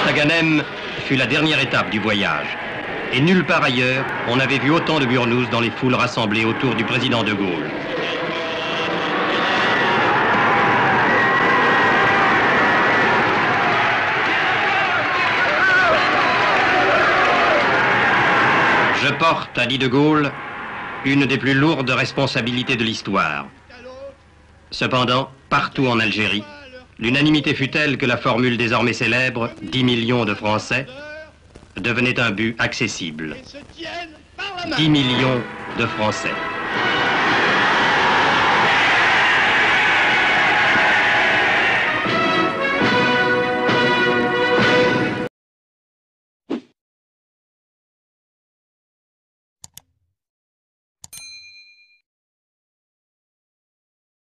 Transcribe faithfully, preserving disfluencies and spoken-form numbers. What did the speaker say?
Taganem fut la dernière étape du voyage. Et nulle part ailleurs, on n'avait vu autant de burnous dans les foules rassemblées autour du président de Gaulle. Je porte, a dit de Gaulle, une des plus lourdes responsabilités de l'histoire. Cependant, partout en Algérie, l'unanimité fut telle que la formule désormais célèbre « dix millions de Français » devenait un but accessible. dix millions de Français.